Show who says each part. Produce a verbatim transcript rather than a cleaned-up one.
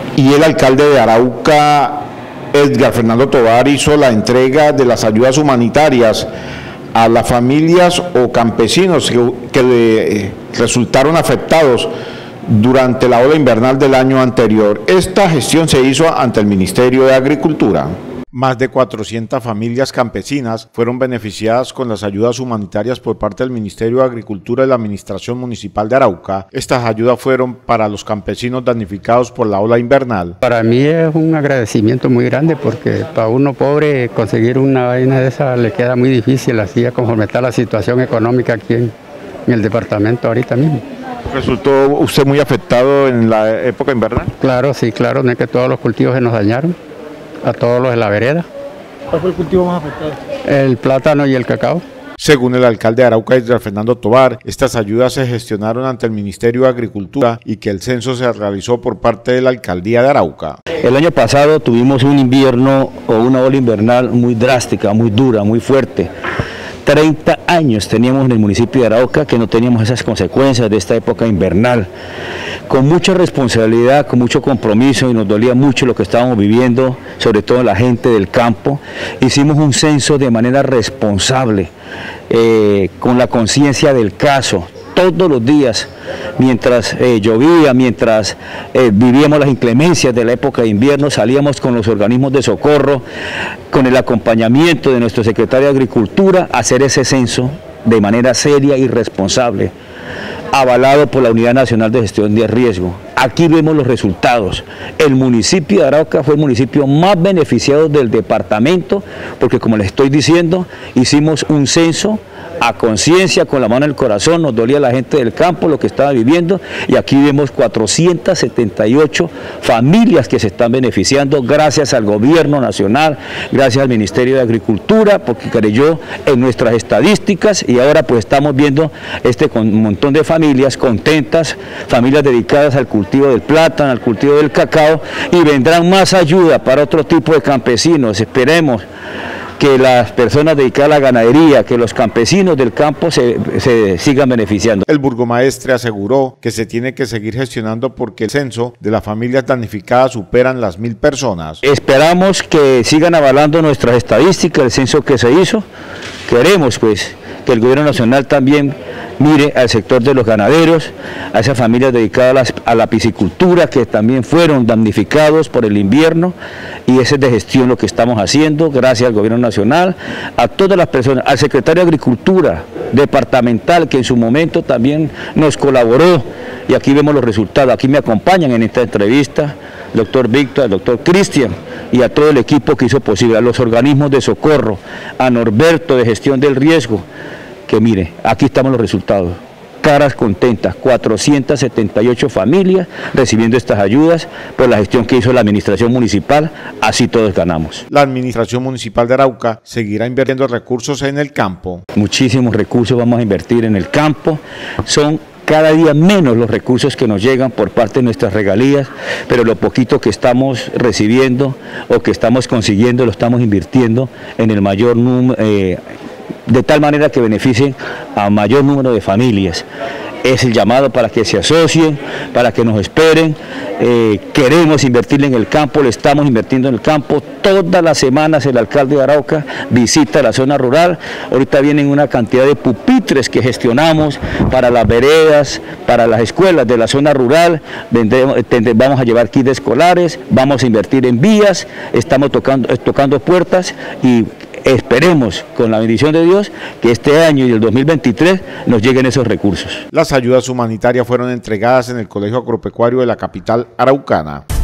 Speaker 1: y el alcalde de Arauca, Edgar Fernando Tovar, hizo la entrega de las ayudas humanitarias a las familias o campesinos que, que eh, resultaron afectados durante la ola invernal del año anterior. Esta gestión se hizo ante el Ministerio de Agricultura. Más de cuatrocientas familias campesinas fueron beneficiadas con las ayudas humanitarias por parte del Ministerio de Agricultura y la Administración Municipal de Arauca. Estas ayudas fueron para los campesinos damnificados por la ola invernal.
Speaker 2: Para mí es un agradecimiento muy grande porque para uno pobre conseguir una vaina de esa le queda muy difícil, así conforme está la situación económica aquí en, en el departamento ahorita mismo.
Speaker 1: ¿Resultó usted muy afectado en la época invernal?
Speaker 2: Claro, sí, claro, no es que todos los cultivos se nos dañaron, a todos los de la vereda.
Speaker 3: ¿Cuál fue el cultivo más afectado?
Speaker 2: El plátano y el cacao.
Speaker 1: Según el alcalde de Arauca, Edgar Fernando Tovar, estas ayudas se gestionaron ante el Ministerio de Agricultura y que el censo se realizó por parte de la alcaldía de Arauca.
Speaker 4: El año pasado tuvimos un invierno o una ola invernal muy drástica, muy dura, muy fuerte. treinta años teníamos en el municipio de Arauca que no teníamos esas consecuencias de esta época invernal. Con mucha responsabilidad, con mucho compromiso, y nos dolía mucho lo que estábamos viviendo, sobre todo la gente del campo, hicimos un censo de manera responsable, eh, con la conciencia del caso. Todos los días, mientras eh, llovía, mientras eh, vivíamos las inclemencias de la época de invierno, salíamos con los organismos de socorro, con el acompañamiento de nuestro secretario de Agricultura, a hacer ese censo de manera seria y responsable, avalado por la Unidad Nacional de Gestión de Riesgo. Aquí vemos los resultados. El municipio de Arauca fue el municipio más beneficiado del departamento, porque como les estoy diciendo, hicimos un censo a conciencia, con la mano en el corazón, nos dolía la gente del campo, lo que estaba viviendo, y aquí vemos cuatrocientas setenta y ocho familias que se están beneficiando gracias al gobierno nacional, gracias al Ministerio de Agricultura, porque creyó en nuestras estadísticas, y ahora pues estamos viendo este montón de familias contentas, familias dedicadas al cultivo del plátano, al cultivo del cacao, y vendrán más ayuda para otro tipo de campesinos. Esperemos que las personas dedicadas a la ganadería, que los campesinos del campo se, se sigan beneficiando.
Speaker 1: El burgomaestre aseguró que se tiene que seguir gestionando porque el censo de las familias damnificadas superan las mil personas.
Speaker 4: Esperamos que sigan avalando nuestras estadísticas, el censo que se hizo. Queremos pues que el gobierno nacional también mire al sector de los ganaderos, a esas familias dedicadas a la piscicultura que también fueron damnificados por el invierno, y ese es de gestión lo que estamos haciendo, gracias al gobierno nacional, a todas las personas, al secretario de Agricultura departamental que en su momento también nos colaboró, y aquí vemos los resultados. Aquí me acompañan en esta entrevista el doctor Víctor, el doctor Cristian, y a todo el equipo que hizo posible, a los organismos de socorro, a Norberto de Gestión del Riesgo, que mire, aquí estamos los resultados, caras contentas, cuatrocientas setenta y ocho familias recibiendo estas ayudas por la gestión que hizo la administración municipal, así todos ganamos.
Speaker 1: La administración municipal de Arauca seguirá invirtiendo recursos en el campo.
Speaker 4: Muchísimos recursos vamos a invertir en el campo, son cada día menos los recursos que nos llegan por parte de nuestras regalías, pero lo poquito que estamos recibiendo o que estamos consiguiendo lo estamos invirtiendo en el mayor número, eh, de tal manera que beneficien a mayor número de familias. Es el llamado para que se asocien, para que nos esperen. Eh, queremos invertir en el campo, le estamos invirtiendo en el campo. Todas las semanas el alcalde de Arauca visita la zona rural. Ahorita vienen una cantidad de pupitres que gestionamos para las veredas, para las escuelas de la zona rural. Vendremos, vamos a llevar kits escolares, vamos a invertir en vías, estamos tocando, tocando puertas, y esperemos, con la bendición de Dios, que este año y el dos mil veintitrés nos lleguen esos recursos.
Speaker 1: Las ayudas humanitarias fueron entregadas en el Colegio Agropecuario de la capital araucana.